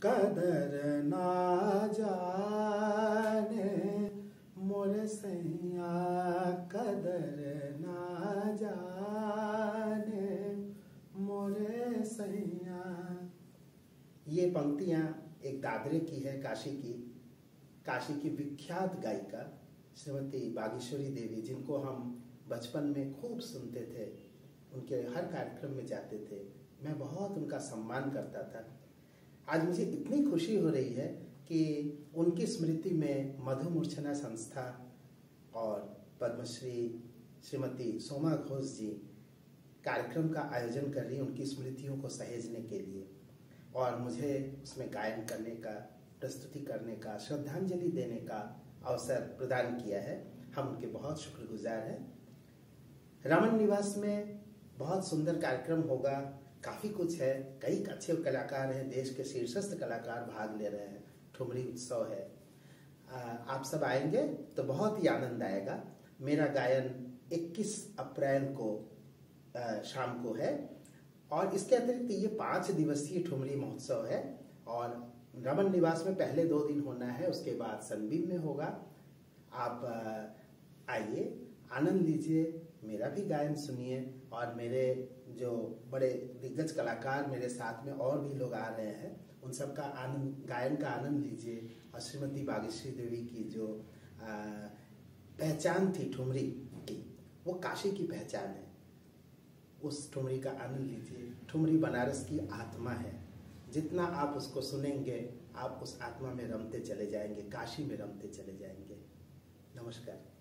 कदर ना जाने मोरे सैया, कदर ना जाने मोरे सैया। ये पंक्तियां एक दादरे की है, काशी की विख्यात गायिका श्रीमती बागेश्वरी देवी, जिनको हम बचपन में खूब सुनते थे, उनके हर कार्यक्रम में जाते थे। मैं बहुत उनका सम्मान करता था। आज मुझे इतनी खुशी हो रही है कि उनकी स्मृति में मधु मूर्छना संस्था और पद्मश्री श्रीमती सोमा घोष जी कार्यक्रम का आयोजन कर रही है उनकी स्मृतियों को सहेजने के लिए, और मुझे उसमें गायन करने का, प्रस्तुति करने का, श्रद्धांजलि देने का अवसर प्रदान किया है। हम उनके बहुत शुक्रगुजार हैं। रमन निवास में बहुत सुंदर कार्यक्रम होगा, काफ़ी कुछ है, कई अच्छे कलाकार हैं, देश के शीर्षस्थ कलाकार भाग ले रहे हैं, ठुमरी उत्सव है। आप सब आएंगे तो बहुत ही आनंद आएगा। मेरा गायन 21 अप्रैल को शाम को है, और इसके अतिरिक्त ये 5 दिवसीय ठुमरी महोत्सव है, और रमन निवास में पहले 2 दिन होना है, उसके बाद सनबीम में होगा। आप आइए, आनंद लीजिए, मेरा भी गायन सुनिए, और मेरे जो बड़े दिग्गज कलाकार मेरे साथ में और भी लोग आ रहे हैं, उन सब का आनंद, गायन का आनंद लीजिए। और श्रीमती बागेश्वरी देवी की जो पहचान थी ठुमरी की, वो काशी की पहचान है, उस ठुमरी का आनंद लीजिए। ठुमरी बनारस की आत्मा है, जितना आप उसको सुनेंगे आप उस आत्मा में रमते चले जाएंगे, काशी में रमते चले जाएंगे। नमस्कार।